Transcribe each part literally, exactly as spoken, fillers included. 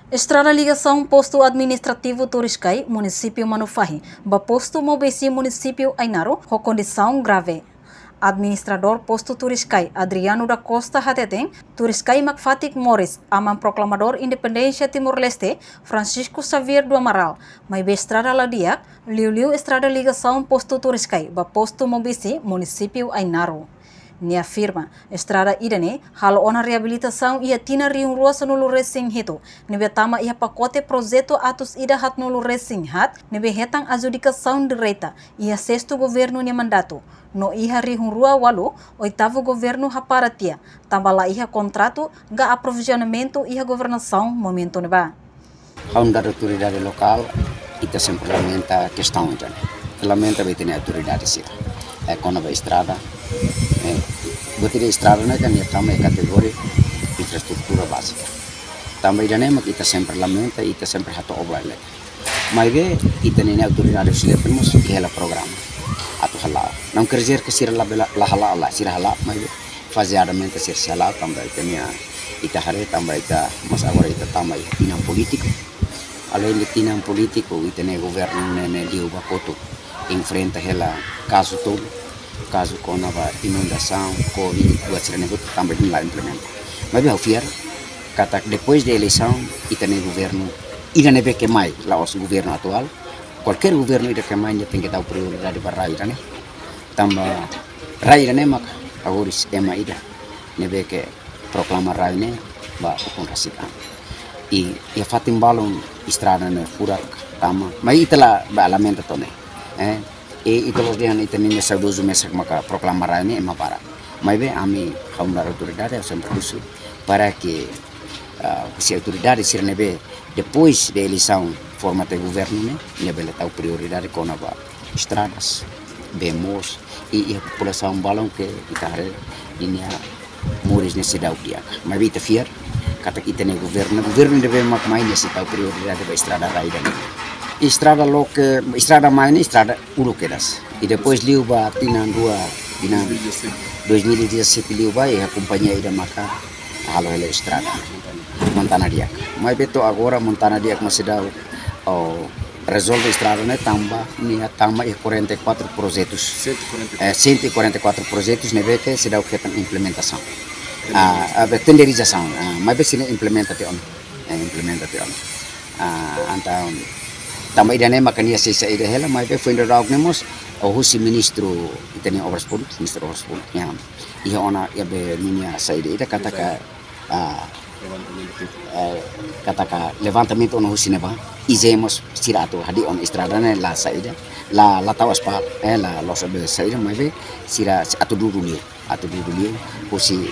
Estrada ligação posto administrativo Turiscai, município Manufahi, ba posto Mobesi, município Ainaro, com condição grave. Administrador posto Turiscai, Adriano da Costa Hateten, Turiscai Macfatik Morris, aman proclamador Independência Timor-Leste, Francisco Xavier do Amaral, mas be estrada ladiak, liu-liu estrada ligação posto Turiscai, ba posto Mobesi, município Ainaro. Ni afirma, estrada idane, halo ona reabilitação ia tina riung rua sanulu racing hito, nebe tama ia pacote projeto atus ida hat nulu racing hat, nebe hetang adjudicação direita, ia sexto governo ni mandato, no iha riung rua walu, oitavo governo haparatia, tambala iha contrato, ga aprovisionamento iha governação momento neba. A da autoridade local, ita sempre lamenta a questão, então. Lamenta bem ter a autoridade sim. É quando a estrada, butir estrada né kan também kategori infraestrutura básica. Também já nem kita sempre lamenta, kita sempre hato obra lek. Mas be kita nem autoridade sila temos que ela programa. Atu hala. Não quer dizer que sira la la hala la sira hala, mas faseadamente sir sala também tenia ita hare também ita mas agora ita também tinam político. Além de tinam político, ita ne governo ne liu bakoto enfrenta ela caso todo. Caso com nova inundação, Covid, buat sira nego também lá implementa. Mas bem, fiar, kata depois da eleição, ita ne governo, ida nebe que mais lá os governo atual, qualquer governo ida que mais tem que dar prioridade para raia, né? Tamba raia né mak, agora é mais ida, nebe que proclama raia né, ba com rasikan. E e fatim balon estrada né furak tama, mas ita lá ba lamenta tone, eh? E itu dia itu ni saudoso mesak maka proclamar ini emang para. Mas bem, ami kaum da autoridade sempre isso para que uh, se autoridade se nebe depois da eleição forma de governo né, nebe tahu prioridade com nova estradas, bemos e, e a população balão que kita hari ini muris nesse dau dia. Mas bem, itu fiar kata kita ne governo, governo nebe mak main nesse tahu prioridade da estrada raya dan estrada loke, estrada main estrada urukedas. E depois liuba tinan dua tinan dois mil e dezessete liuba e a companhia ida maka halo hele estrada Montana Diak. Mas beto agora Montana Diak masih dah oh, resolve estrada né tamba ni tamba e quarenta e quatro projetos. Eh, cento e quarenta e quatro projetos ne bete se dá o que implementação. Ah, a tenderização, ah, mas be sini implementação. Eh, implementação. Ah, então também ida nem makanya sisa ida hela mas foi ainda dog nemos o husi ministro itani obras públicas ministro obras públicas ya ia ona ia be linha saída ida kata ka kata ka levantamento ono husi neba izemos sirato hadi on estrada ne la saída la la tawas pa eh la los be saída mas be sira atu dulu dia atu dulu dia husi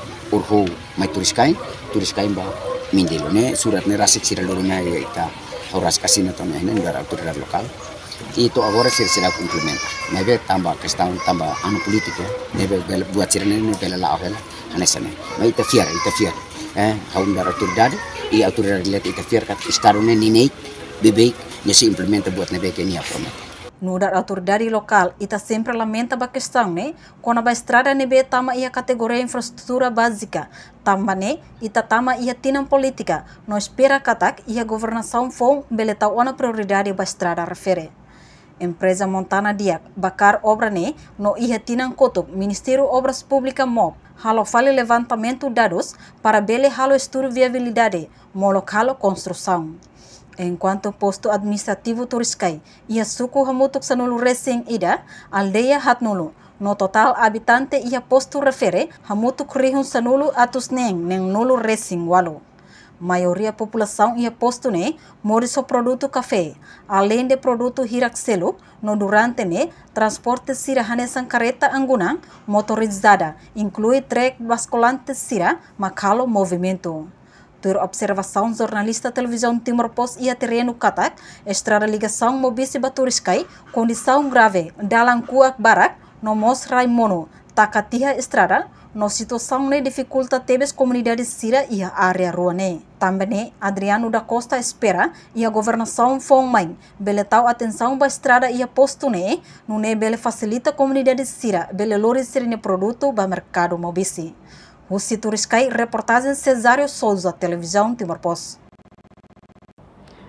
urho mai turiskai turiskai ba mindelo ne surat ne rasik sira loro na ita horas kasino to ini dari autoridad lokal itu agora sir sila implementa nebe tambah questão tambah anu politik ya nebe buat sirene nebe la hela anesane mas ita fiar ita fiar eh kaum dari autoridad e autoridad lihat ita fiar kat estarune ninei bebek nesse implementa buat nebe que nia promete. No da autoridade local, ita sempre lamenta a questão, né? Quando a estrada nebe tama ia categoria infraestrutura básica, tamba né? Ita tama ia tinam política, não espera katak ia governação fom beletau ona prioridade ba estrada refere. Empresa Montana Diak, bakar obra né? No ia tinam kotok, Ministério Obras Públicas M O P, halo fale levantamento dados para bele halo estudo viabilidade, molok construção. Enquanto posto administrativo Turiscai ia suku hamutuk sanulu racing ida aldeia hatnulu no total habitante ia posto refere hamutuk rihun sanulu atus neng neng nulu racing walu. Maioria população ia posto ne moriso produto café além de produto hiraxelo no durante ne transporte sira hanesan carreta angunang motorizada inclui trek basculante sira makalo movimento. Tur observação jornalista televisão Timor Post ia terreno katak, estrada ligação Mobesi Turiscai, condição grave, dalam kuak barak, no mos Raimono, takatiha estrada, no situação ne dificulta tebes comunidade sira ia área ruane. Também Adriano da Costa espera ia governação fommain, beletau atenção ba estrada ia posto ne, no ne bele facilita comunidade sira, bele lori sirine produto ba mercado Mobesi. Husi Turiscai, reportagem Cesário Souza, televisão Timor Post.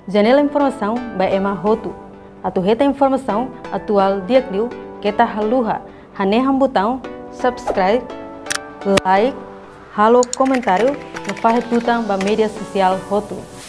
Janela informação by Ema Hotu. Atu reta informação atual diakliu kita haluha. Haneham botão subscribe, like, halo comentário no farre tutang ba mídia social Hotu.